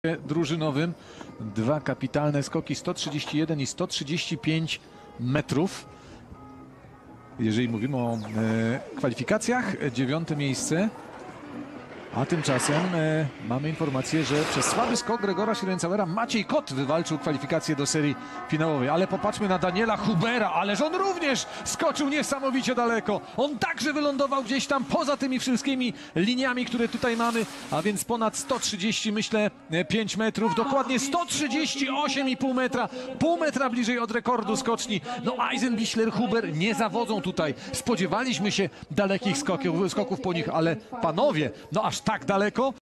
drużynowym. Dwa kapitalne skoki, 131 i 135 metrów. Jeżeli mówimy o kwalifikacjach, 9. miejsce. A tymczasem mamy informację, że przez słaby skok Gregora Schlierenzauera Maciej Kot wywalczył kwalifikację do serii finałowej. Ale popatrzmy na Daniela Hubera, ależ on również skoczył niesamowicie daleko. On także wylądował gdzieś tam poza tymi wszystkimi liniami, które tutaj mamy, a więc ponad 130, myślę, 5 metrów, dokładnie 138,5 metra, pół metra bliżej od rekordu skoczni. No Eisenbichler, Huber nie zawodzą tutaj. Spodziewaliśmy się dalekich skoków po nich, ale panowie, no aż tak daleko.